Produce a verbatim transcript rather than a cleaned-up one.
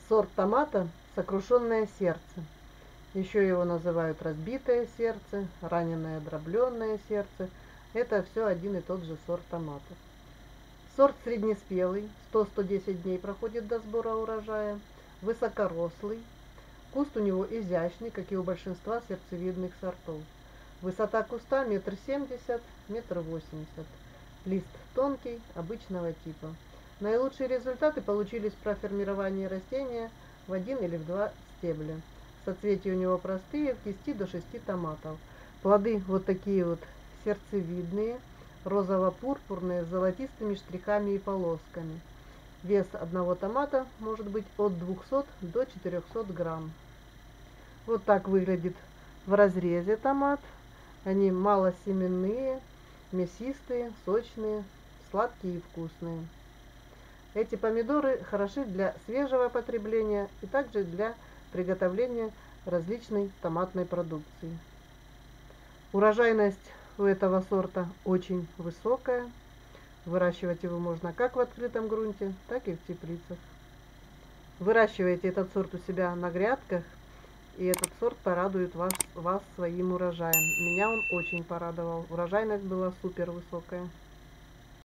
Сорт томата «Сокрушенное сердце». Еще его называют разбитое сердце, раненое дробленное сердце. Это все один и тот же сорт томатов. Сорт среднеспелый, сто — сто десять дней проходит до сбора урожая, высокорослый. Куст у него изящный, как и у большинства сердцевидных сортов. Высота куста метр семьдесят — метр восемьдесят. Лист тонкий, обычного типа. Наилучшие результаты получились при формировании растения в один или в два стебля. Соцветия у него простые, в кисти до шести томатов. Плоды вот такие вот сердцевидные, розово-пурпурные, с золотистыми штрихами и полосками. Вес одного томата может быть от двухсот до четырёхсот грамм. Вот так выглядит в разрезе томат. Они малосеменные, мясистые, сочные, сладкие и вкусные. Эти помидоры хороши для свежего потребления и также для приготовления различной томатной продукции. Урожайность у этого сорта очень высокая. Выращивать его можно как в открытом грунте, так и в теплицах. Выращивайте этот сорт у себя на грядках, и этот сорт порадует вас, вас своим урожаем. Меня он очень порадовал. Урожайность была супер высокая.